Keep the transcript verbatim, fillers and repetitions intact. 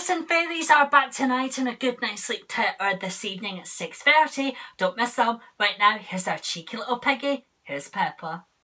Thurs and Fairies are back tonight and a good night's sleep to or this evening at six thirty. Don't miss them. Right now, here's our cheeky little piggy. Here's Peppa.